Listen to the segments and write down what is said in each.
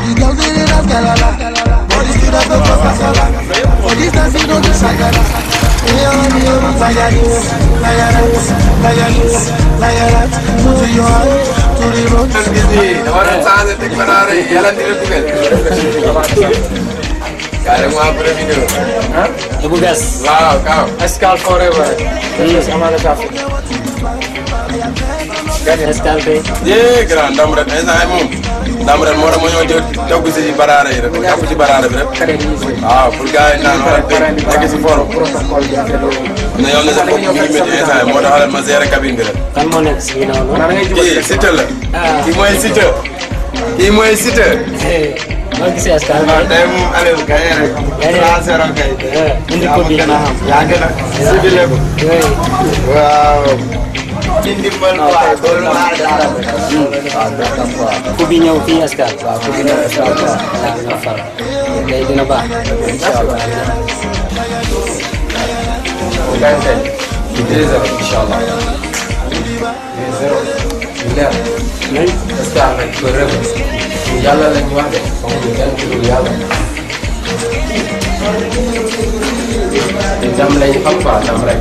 the girls in it as galala. Body speed up the casala. For this dance you don't do shagala. To your heart, to the road. Ibu gas. Wow, kau. Escal forever. Sama ada cafe. Escal pe. Ye, grand dam ren esa mom. Dam ren mo mo ñoo togg ci barara yi rek. Japp ci barara bi rek. Ah, pour gaay nan rek nek ci forum. Protocole bi afé lo. Na yow na sa bop mi metti esa mo taxal ma gérer cabine bi rek. Kan mo nek ci ginaaw no. Ki Siteu la. Ki moy Siteu. Ki moy Siteu. Mo gisee Escal. Tay mom Aliou gaay rek. 3-0 kay. Indi ko bi na xam. Ya gëna. Sibile ko. Wow. Indi mal quoi dolu ma dara. Ku bi ñew fi Escal. Waaw ku bi ñew Escal. Na fa. Day dina baax. Inshallah. Gante. 3-0 inshallah. 3-0. Leer. Nañ Escal nak ko rew. Yalla lañ wax de. Xamu kenn ku dul yalla. Jam lay xam quoi jam rek.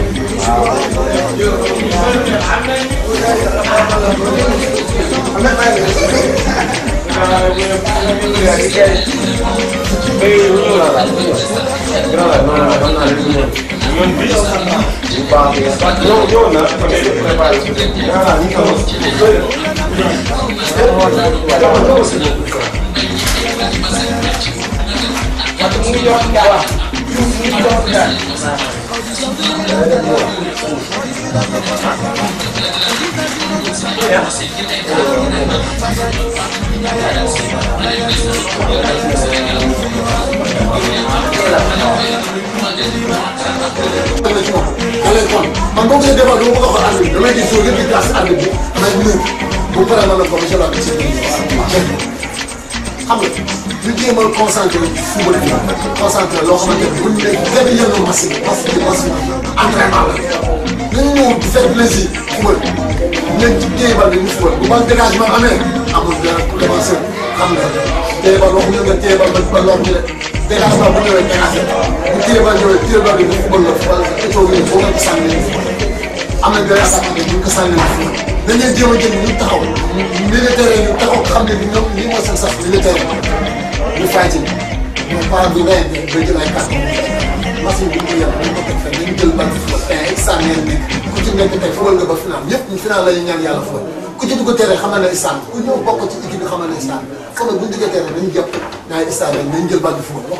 Man boo ko defal dama bëgg a xool ànd bi damay gis soo yëpp di classe ànd bi may ñëw bu paree ma ne ko monsieur le maire xam nga ñu jéem a concentré football bi concentré loo xamante ne bu ñu nekk benn yenn machine entraînement la nañu ñëw di faire plaisir football nañ ci téye bal bi ñu football bu bal dégagement amee amul dara pour défenseur xam nga téye bal waxuñu nga téye bal ba loo xam ne dégagement bu ñëwee dégagé bu téye bal ñëwee téye bal bi bu football la football étoo bi boo nga ko sànni am na benn attaque bu ñu ko sànni dañ leen jéem a jël ñu taxaw militaire yi ñu taxaw xam ne ñoom lii mooy seen sax militaire ñu fay ci ñu par bi ngay ba jël ay carte machine bi ñu yem dañ ko teg fenn dañu jël bal bi fa tey sànneen bi ku ci nekk tey football nga ba final ñëpp ñu final la ñu ñaan yàlla football ku ci dugg terrain xamal ne istaan ku ñëw bokk ci équipe bi xamal ne istaan foog bu ñu duggee terrain dañu jàpp naa istaan rek dañu jël bal bi football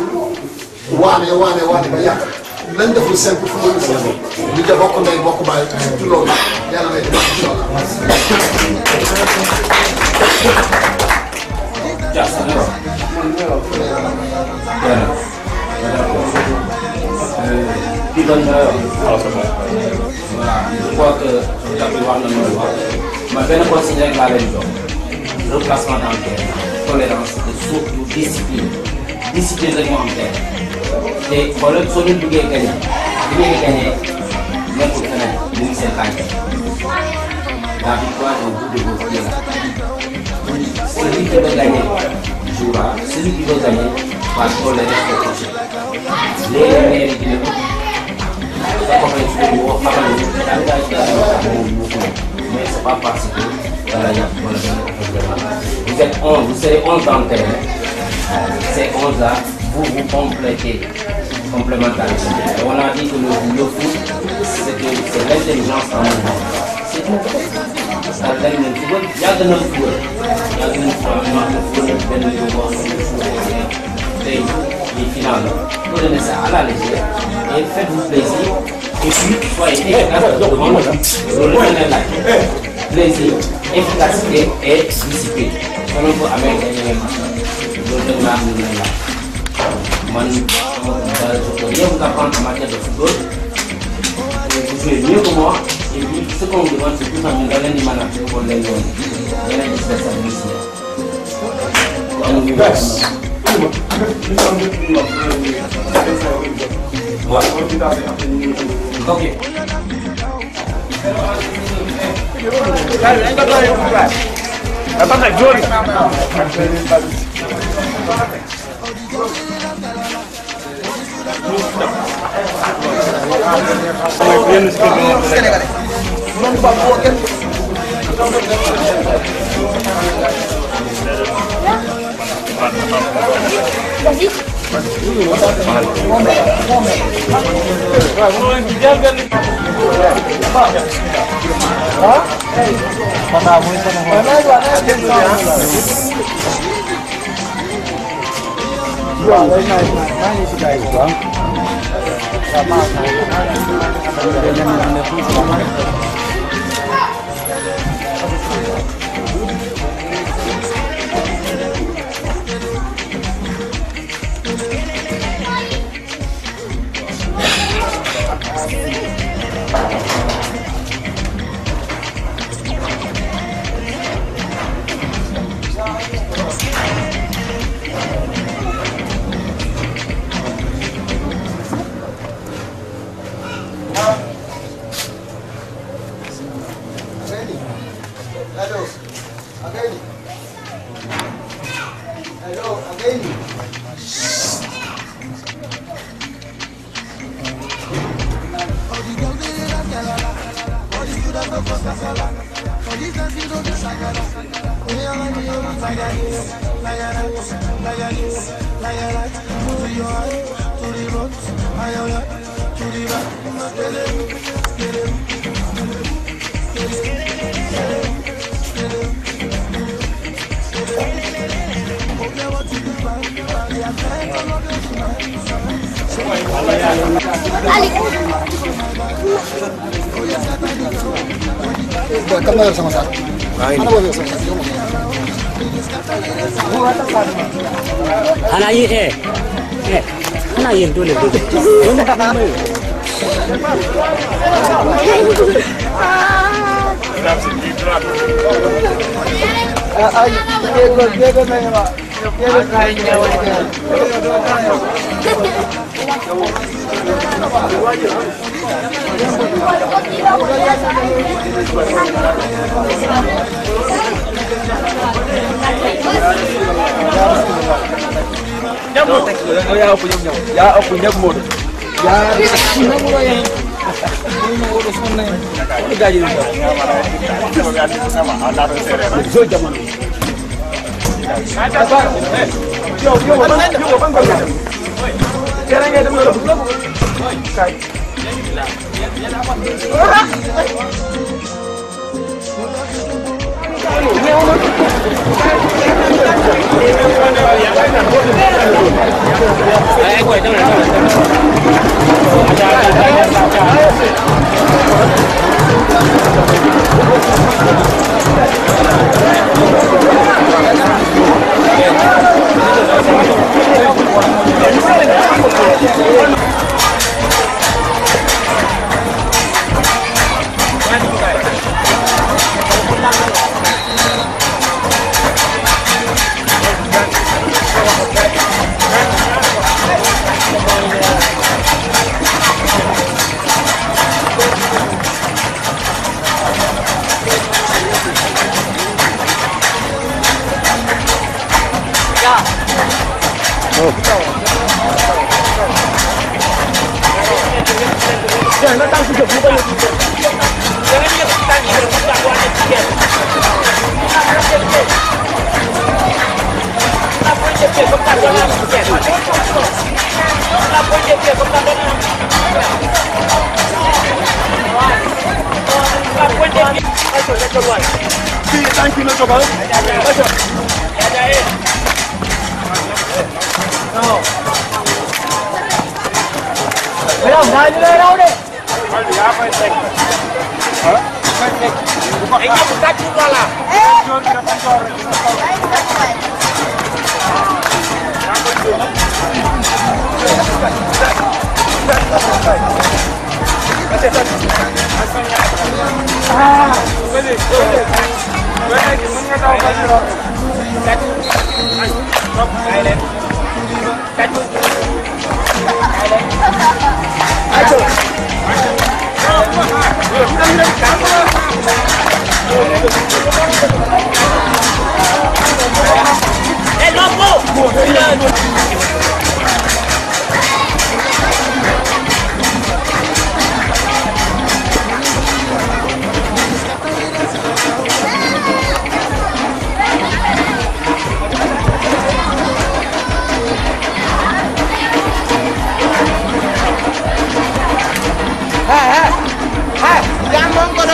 waane ba yàq nañ def lu simple football lu simple ñu ja bokk ndey bokk bàyyi ci loolu yàlla may def incha allah. Je crois que ma benn consigne rek laa leen jox replacement dans le terrain, tolérance et surtout discipline rek moo am terrain te xoolal soo leen bëggee gagné li ngeen di gagné nekkul feneen mu ngi seen tànk la victoire est au bout de vos pieds là. Celui qui veut gagner jouera, celui qui veut gagner va tolérer ce projet. Les qui mais c'est pas parce que vous êtes 11, vous serez 11 dans le terrain. Ces 11 là, vous complétez complémentarité. Et on a dit que le foot, c'est l'intelligence en mouvement. C'est tout. Ça donne le football. Il y a de nos football. Il y a de nos football. Les finales, vous donnez ça à la légère et faites-vous plaisir. Et puis, soyez efficace devant le plaisir, efficacité et discipline. On peut améliorer je peux rien vous apprendre en matière de football. Vous jouez mieux que moi. Et puis, ce qu'on vous demande, c'est tout ça. Nous allons nous manager pour les zones. Il y a des spécialistes. Ok. Attends, John. Sénégalais. Non pas pour quel. Vas-y. Kan nga sama saat. Ano ba yung sama saat? Ana yi ana yin dole dole. Wanda ka mai. Diego na yun. Ya aku punya mod. Ya, sino mo yan? Sino mo ulos mo na yan? Ano gaji mo? Zoy jaman. Yo, bang. Kaya nga dito mo. Kay. Ayo.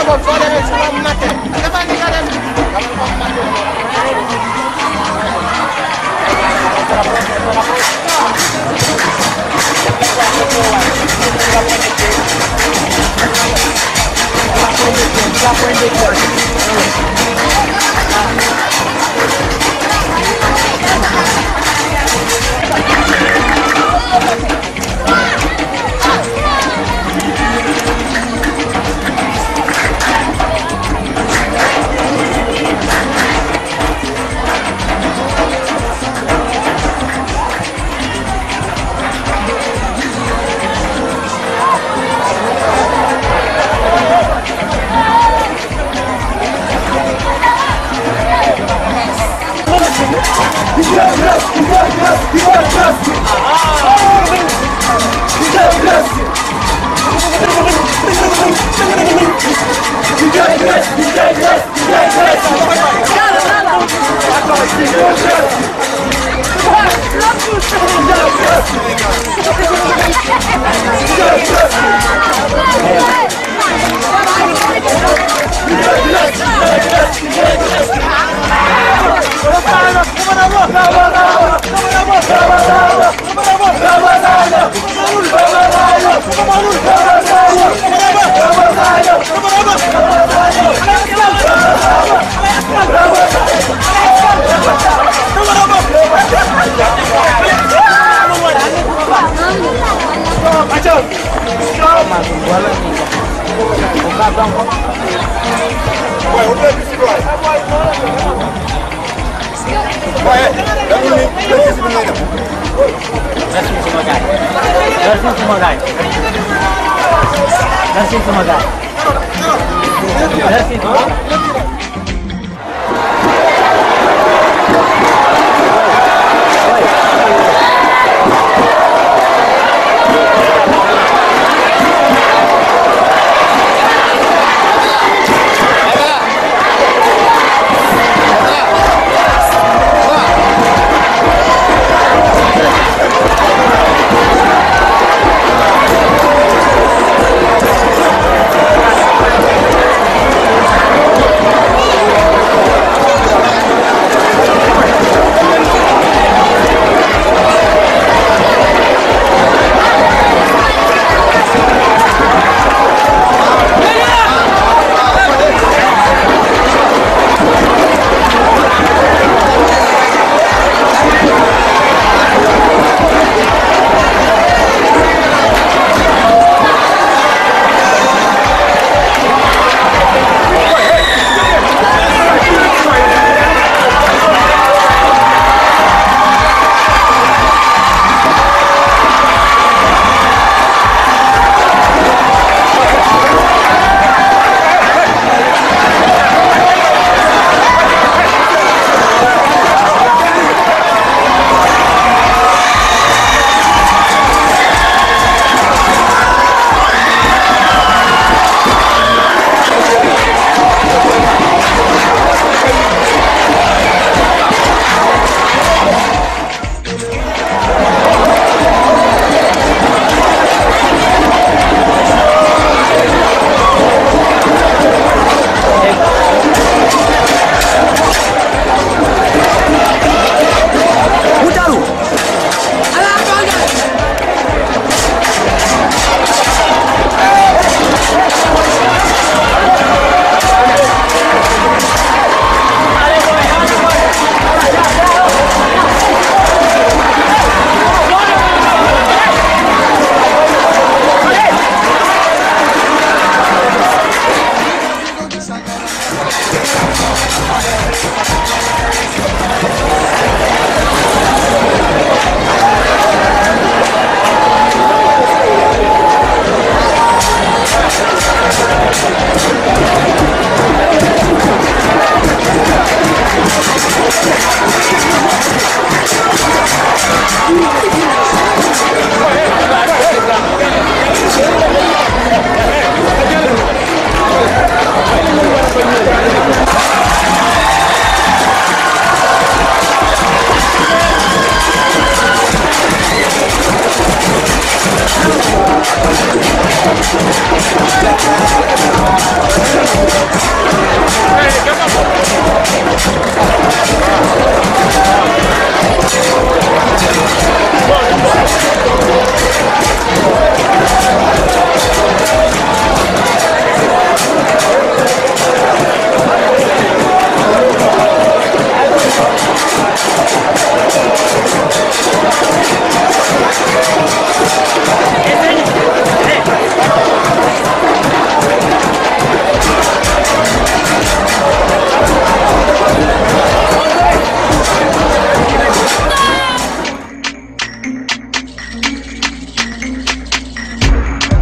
Come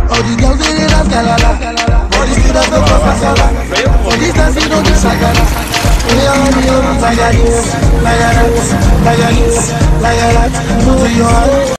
All the girls they dance galala. All the students they go fasala. For this dance you don't do shagala. Like that, like that, like that, like that. Move your hand.